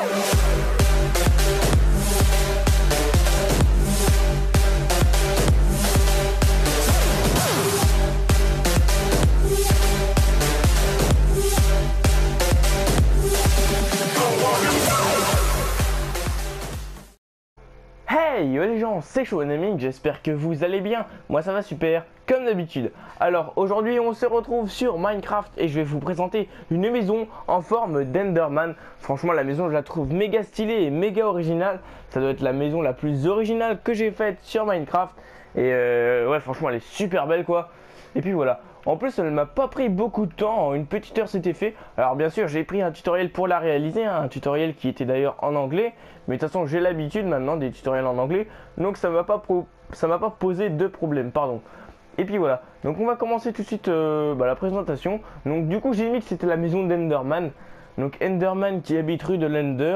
Hey yo les gens, c'est Showonaming, j'espère que vous allez bien. Moi ça va super, comme d'habitude. Alors aujourd'hui on se retrouve sur Minecraft et je vais vous présenter une maison en forme d'Enderman. Franchement la maison je la trouve méga stylée et méga originale. Ça doit être la maison la plus originale que j'ai faite sur Minecraft. Et ouais franchement elle est super belle quoi. Et puis voilà. En plus elle m'a pas pris beaucoup de temps, en une petite heure c'était fait. Alors bien sûr j'ai pris un tutoriel pour la réaliser, un tutoriel qui était d'ailleurs en anglais. Mais de toute façon j'ai l'habitude maintenant des tutoriels en anglais. Donc ça m'a pas posé de problème, pardon. Et puis voilà, donc on va commencer tout de suite la présentation. Donc du coup j'ai mis que c'était la maison d'Enderman. Donc Enderman qui habite rue de l'Ender.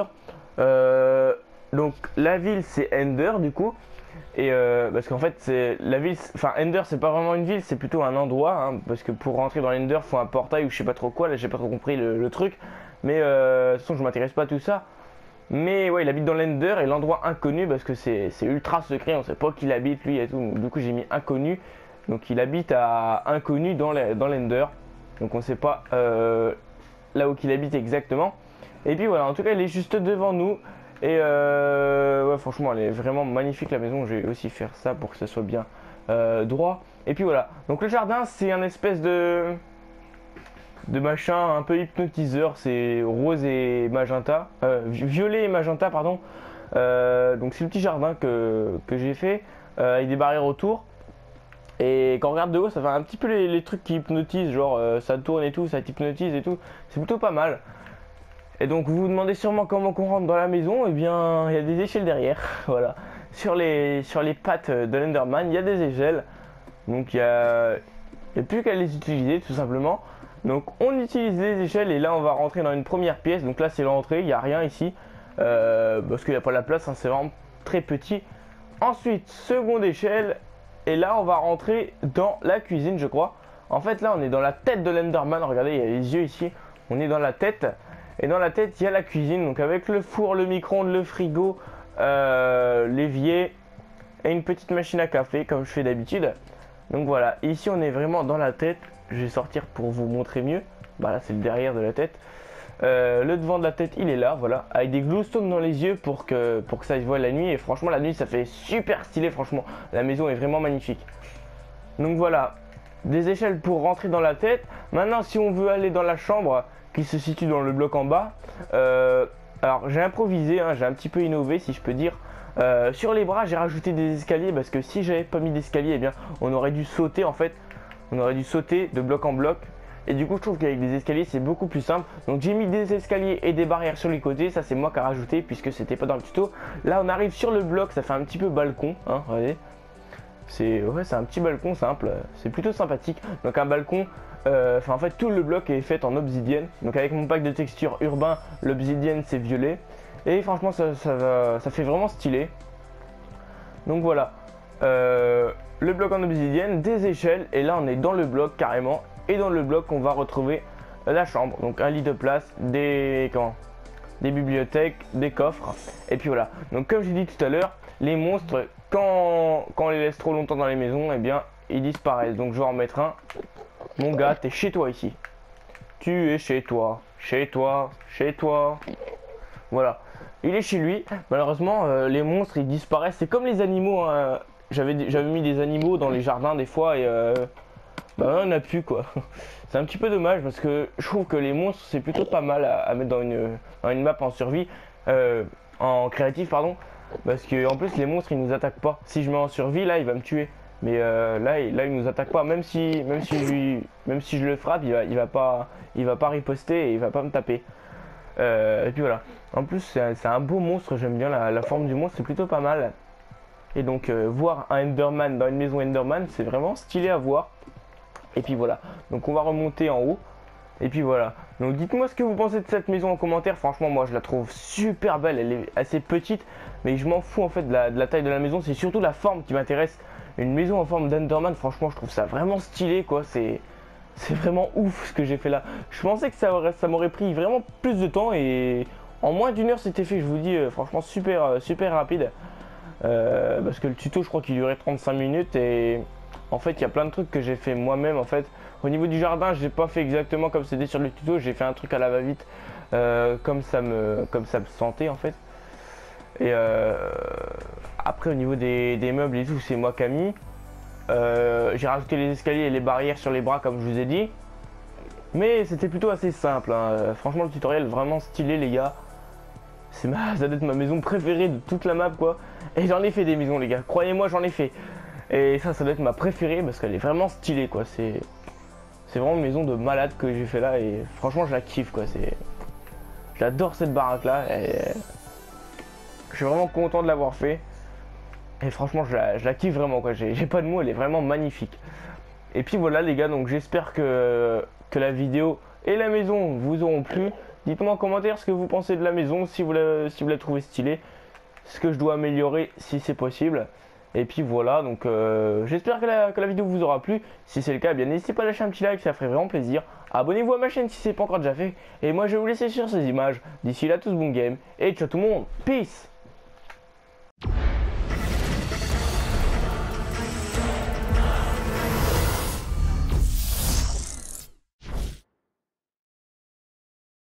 Donc la ville c'est Ender du coup. Et parce qu'en fait c'est la ville, enfin Ender c'est pas vraiment une ville, c'est plutôt un endroit hein, parce que pour rentrer dans l'Ender faut un portail ou je sais pas trop quoi, là j'ai pas trop compris le truc. Mais de toute façon je m'intéresse pas à tout ça. Mais ouais il habite dans l'Ender et l'endroit inconnu parce que c'est ultra secret, on sait pas qui il habite lui et tout. Du coup j'ai mis inconnu. Donc il habite à inconnu dans l'Ender. Donc on sait pas là où il habite exactement. Et puis voilà, en tout cas il est juste devant nous. Et ouais franchement elle est vraiment magnifique la maison. Je vais aussi faire ça pour que ça soit bien droit. Et puis voilà, donc le jardin c'est un espèce de machin un peu hypnotiseur. C'est rose et magenta, violet et magenta pardon. Donc c'est le petit jardin que j'ai fait avec des barrières autour. Et quand on regarde de haut ça fait un petit peu les trucs qui hypnotisent. Genre ça tourne et tout, ça t'hypnotise et tout. C'est plutôt pas mal. Et donc vous vous demandez sûrement comment qu'on rentre dans la maison. Et bien il y a des échelles derrière. Voilà. Sur les pattes de l'Enderman il y a des échelles. Donc il n'y a plus qu'à les utiliser tout simplement. Donc on utilise les échelles et là on va rentrer dans une première pièce. Donc là c'est l'entrée, il n'y a rien ici. Parce qu'il n'y a pas la place, hein, c'est vraiment très petit. Ensuite seconde échelle. Et là on va rentrer dans la cuisine je crois. En fait là on est dans la tête de l'Enderman. Regardez il y a les yeux ici. On est dans la tête. Et dans la tête il y a la cuisine. Donc avec le four, le micro-ondes, le frigo, l'évier et une petite machine à café comme je fais d'habitude. Donc voilà, ici on est vraiment dans la tête. Je vais sortir pour vous montrer mieux. Bah là c'est le derrière de la tête. Le devant de la tête il est là, voilà, avec des glowstones dans les yeux pour que ça se voit la nuit. Et franchement la nuit ça fait super stylé, franchement la maison est vraiment magnifique. Donc voilà, des échelles pour rentrer dans la tête. Maintenant si on veut aller dans la chambre qui se situe dans le bloc en bas, alors j'ai improvisé, hein, j'ai un petit peu innové si je peux dire. Sur les bras j'ai rajouté des escaliers parce que si j'avais pas mis d'escalier, eh bien on aurait dû sauter en fait. On aurait dû sauter de bloc en bloc. Et du coup je trouve qu'avec des escaliers c'est beaucoup plus simple. Donc j'ai mis des escaliers et des barrières sur les côtés. Ça c'est moi qui ai rajouté puisque c'était pas dans le tuto. Là on arrive sur le bloc, ça fait un petit peu balcon hein, regardez. C'est un petit balcon simple. C'est plutôt sympathique. Donc un balcon, en fait tout le bloc est fait en obsidienne. Donc avec mon pack de texture urbain, l'obsidienne c'est violet. Et franchement ça fait vraiment stylé. Donc voilà, le bloc en obsidienne, des échelles. Et là on est dans le bloc carrément. Et dans le bloc on va retrouver la chambre. Donc un lit de place, des bibliothèques, des coffres. Et puis voilà, donc comme j'ai dit tout à l'heure, les monstres quand on les laisse trop longtemps dans les maisons, eh bien ils disparaissent. Donc je vais en mettre un. Mon gars, t'es chez toi ici. Tu es chez toi. Chez toi. Chez toi. Voilà. Il est chez lui. Malheureusement, les monstres ils disparaissent. C'est comme les animaux. Hein. J'avais mis des animaux dans les jardins des fois et bah on n'a plus quoi. C'est un petit peu dommage parce que je trouve que les monstres c'est plutôt pas mal à mettre dans une map en survie, en créatif pardon. Parce que en plus les monstres ils nous attaquent pas. Si je mets en survie là il va me tuer. Mais là il nous attaque pas. Même si je le frappe il va pas riposter et il va pas me taper. Et puis voilà. En plus c'est un beau monstre, j'aime bien la forme du monstre, c'est plutôt pas mal. Et donc voir un Enderman dans une maison Enderman c'est vraiment stylé à voir. Et puis voilà, donc on va remonter en haut. Et puis voilà, donc dites-moi ce que vous pensez de cette maison en commentaire. Franchement moi je la trouve super belle, elle est assez petite. Mais je m'en fous en fait de la taille de la maison. C'est surtout la forme qui m'intéresse. Une maison en forme d'Enderman, franchement je trouve ça vraiment stylé quoi. C'est vraiment ouf ce que j'ai fait là. Je pensais que ça m'aurait pris vraiment plus de temps. Et En moins d'une heure c'était fait, je vous dis, franchement super rapide. Parce que le tuto je crois qu'il durait 35 minutes et en fait il y a plein de trucs que j'ai fait moi-même en fait. Au niveau du jardin j'ai pas fait exactement comme c'était sur le tuto, j'ai fait un truc à la va-vite comme ça me sentait en fait. Et après au niveau des meubles et tout c'est moi qui ai mis. J'ai rajouté les escaliers et les barrières sur les bras comme je vous ai dit. Mais c'était plutôt assez simple hein. Franchement le tutoriel vraiment stylé les gars. Ça doit être ma maison préférée de toute la map quoi. Et j'en ai fait des maisons les gars, croyez-moi j'en ai fait. Et ça doit être ma préférée parce qu'elle est vraiment stylée quoi. C'est vraiment une maison de malade que j'ai fait là et franchement je la kiffe quoi. J'adore cette baraque là et je suis vraiment content de l'avoir fait. Et franchement je la kiffe vraiment quoi. J'ai pas de mots, elle est vraiment magnifique. Et puis voilà les gars, donc j'espère que la vidéo et la maison vous auront plu. Dites-moi en commentaire ce que vous pensez de la maison, si vous la trouvez stylée, ce que je dois améliorer si c'est possible. Et puis voilà, donc j'espère que la vidéo vous aura plu. Si c'est le cas, bien n'hésitez pas à lâcher un petit like, ça ferait vraiment plaisir. Abonnez-vous à ma chaîne si ce n'est pas encore déjà fait. Et moi je vais vous laisser sur ces images. D'ici là, tous bon game. Et ciao tout le monde, peace.